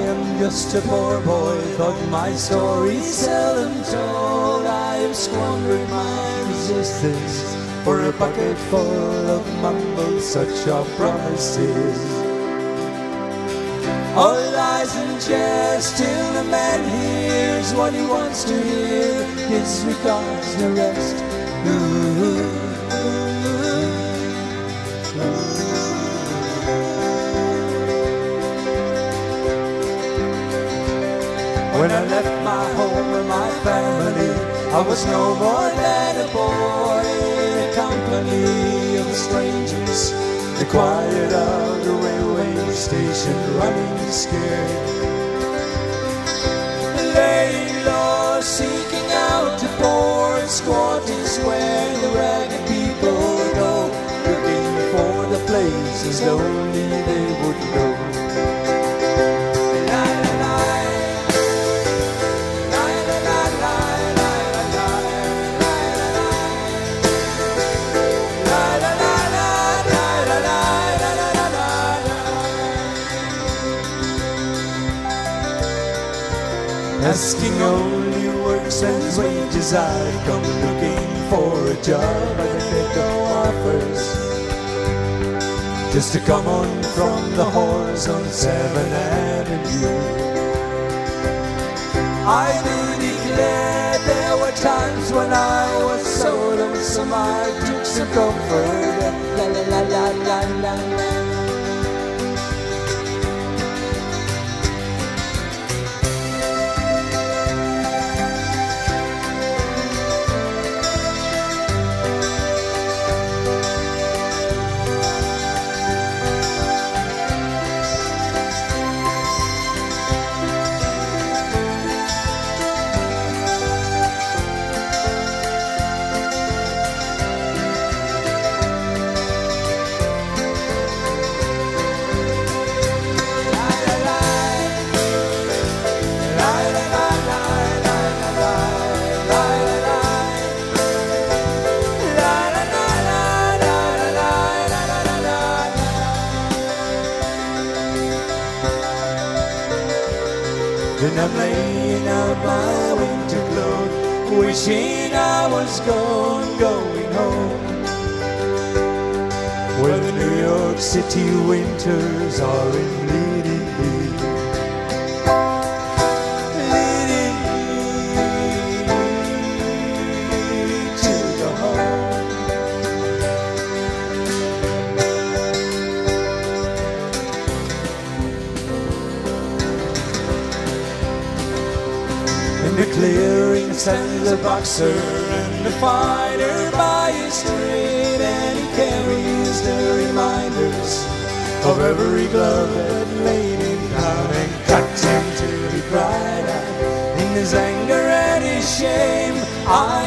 am just a poor boy, but my story's seldom told. I have squandered my resistance for a bucket full of mumbles, such are promises. All lies and jest till the man hears what he wants to hear. His regards the rest. When I left my home and my family, I was no more than a boy in a company of strangers. The quiet of the railway station, running scared, laying low, seeking out a board, squatters where the ragged people go, looking for the places only they would know. Asking only works and wages, I'd come looking for a job, but I get no offers. Just to come on from the whores on 7th Avenue. I do declare there were times when I was so lonesome I took some comfort. La la la la la la la. And I'm laying out my winter clothes, wishing I was going home, where the New York City winters are in leading me to the home. In the clearing stands a boxer and a fighter by his trade, and he carries the reminders of every glove that laid him down and cut him till he cried out in his anger and his shame. I